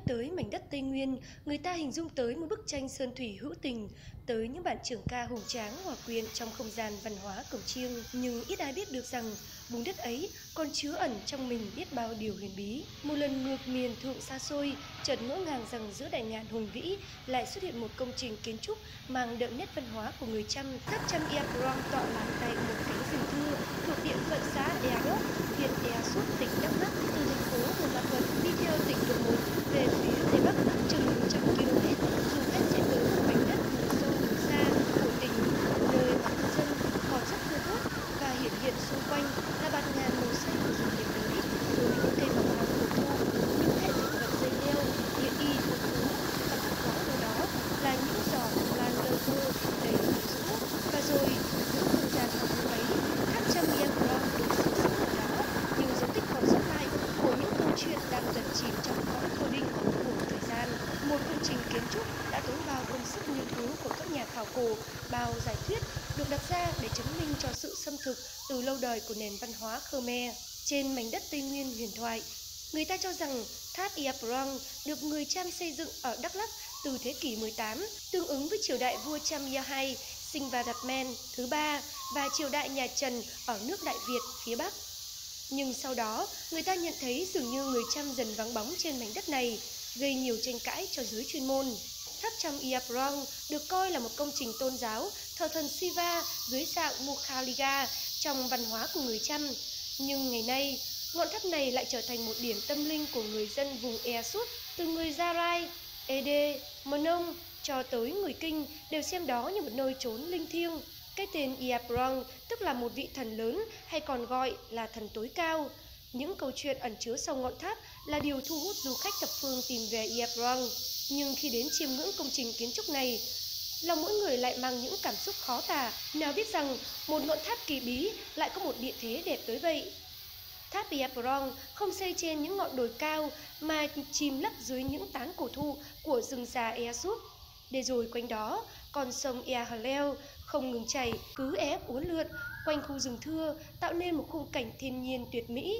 tới mảnh đất Tây Nguyên, người ta hình dung tới một bức tranh sơn thủy hữu tình, tới những bản trường ca hùng tráng hòa quyện trong không gian văn hóa cổng chiêng. Nhưng ít ai biết được rằng vùng đất ấy còn chứa ẩn trong mình biết bao điều huyền bí. Một lần ngược miền thượng xa xôi, chợt ngỡ ngàng rằng giữa đại ngàn hùng vĩ lại xuất hiện một công trình kiến trúc mang đậm nét văn hóa của người Chăm. Tháp Chăm Ea Prong tọa lạc tại một cánh rừng thưa thuộc địa phận xã Ea Rốc, huyện Ea Súp, tỉnh Đắk Lắk. Từ thành phố Buôn Ma Thuột đi theo tỉnh lộ 1 về phía tây bắc chừng 100 km, du khách sẽ tới một mảnh đất vùng sâu vùng xa của tỉnh, nơi mà cư dân còn rất thưa thớt và hiện hiện xung quanh là bạt ngàn màu xanh của rừng nhiệt đới với những cây mọc mọc cổ thụ, những hệ thực vật dây leo, địa y phong phú, và thấp thoáng đâu đó là những giỏ lan lơ thơ đầy quyến rũ. Và rồi giữa không gian hoang vu ấy, tháp Chăm Ea Prong được giữ giữ ở đó như dấu tích còn sót lại của những câu chuyện đang dần chìm trong cõi vô định của thời gian. Một công trình kiến trúc đã tốn bao công sức nghiên cứu của các nhà khảo cổ, bao giải thuyết được đặt ra để chứng minh cho sự xâm thực từ lâu đời của nền văn hóa Khmer. Trên mảnh đất Tây Nguyên huyền thoại, người ta cho rằng tháp Ea Prong được người Cham xây dựng ở Đắk Lắk từ thế kỷ 18, tương ứng với triều đại vua Cham Ea II, Sinh-va-đạt-men thứ ba và triều đại nhà Trần ở nước Đại Việt phía Bắc. Nhưng sau đó, người ta nhận thấy dường như người Chăm dần vắng bóng trên mảnh đất này, gây nhiều tranh cãi cho giới chuyên môn. Tháp Chăm Ea Prong được coi là một công trình tôn giáo thờ thần Shiva dưới dạng Mukhaliga trong văn hóa của người Chăm. Nhưng ngày nay, ngọn tháp này lại trở thành một điểm tâm linh của người dân vùng Ea Súp, từ người Gia Rai, Ede, Mờ Nông cho tới người Kinh đều xem đó như một nơi trốn linh thiêng. Cái tên Ea Prong tức là một vị thần lớn hay còn gọi là thần tối cao. Những câu chuyện ẩn chứa sau ngọn tháp là điều thu hút du khách thập phương tìm về Ea Prong. Nhưng khi đến chiêm ngưỡng công trình kiến trúc này, lòng mỗi người lại mang những cảm xúc khó tả. Nào biết rằng một ngọn tháp kỳ bí lại có một địa thế đẹp tới vậy. Tháp Ea Prong không xây trên những ngọn đồi cao mà chìm lấp dưới những tán cổ thụ của rừng già Ea Súp. Để rồi quanh đó, con sông Ea Hờ Leo không ngừng chảy, cứ ép uốn lượn quanh khu rừng thưa, tạo nên một khung cảnh thiên nhiên tuyệt mỹ.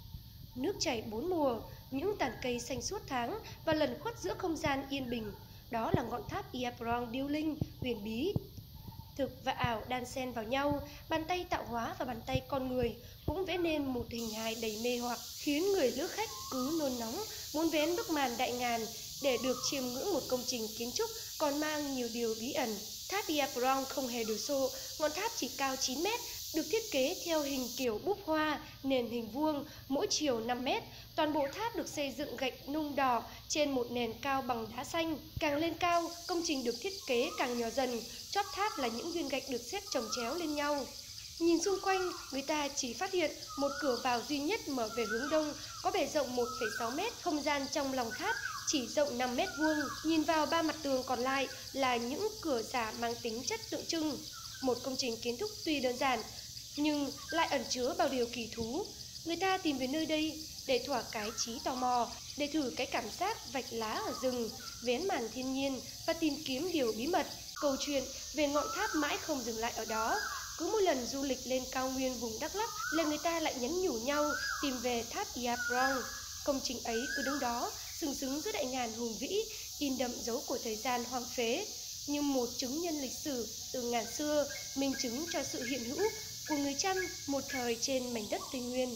Nước chảy bốn mùa, những tàn cây xanh suốt tháng và lẩn khuất giữa không gian yên bình. Đó là ngọn tháp Ea Prong điêu linh, huyền bí. Thực và ảo đan xen vào nhau, bàn tay tạo hóa và bàn tay con người cũng vẽ nên một hình hài đầy mê hoặc, khiến người lữ khách cứ nôn nóng muốn vén bức màn đại ngàn để được chiêm ngưỡng một công trình kiến trúc còn mang nhiều điều bí ẩn. Tháp Ea Prong không hề đồ sộ, ngọn tháp chỉ cao 9 mét, được thiết kế theo hình kiểu búp hoa, nền hình vuông, mỗi chiều 5 mét. Toàn bộ tháp được xây dựng gạch nung đỏ trên một nền cao bằng đá xanh. Càng lên cao, công trình được thiết kế càng nhỏ dần, chóp tháp là những viên gạch được xếp chồng chéo lên nhau. Nhìn xung quanh, người ta chỉ phát hiện một cửa vào duy nhất mở về hướng đông, có bề rộng 1,6 mét, không gian trong lòng tháp chỉ rộng 5 mét vuông. Nhìn vào ba mặt tường còn lại là những cửa giả mang tính chất tượng trưng. Một công trình kiến trúc tuy đơn giản, nhưng lại ẩn chứa bao điều kỳ thú. Người ta tìm về nơi đây để thỏa cái trí tò mò, để thử cái cảm giác vạch lá ở rừng, vén màn thiên nhiên và tìm kiếm điều bí mật. Câu chuyện về ngọn tháp mãi không dừng lại ở đó. Cứ mỗi lần du lịch lên cao nguyên vùng Đắk Lắk là người ta lại nhắn nhủ nhau tìm về tháp Ea Prong. Công trình ấy cứ đứng đó, sừng sững giữa đại ngàn hùng vĩ, in đậm dấu của thời gian hoang phế, như một chứng nhân lịch sử từ ngàn xưa, minh chứng cho sự hiện hữu của người Chăm một thời trên mảnh đất Tây Nguyên.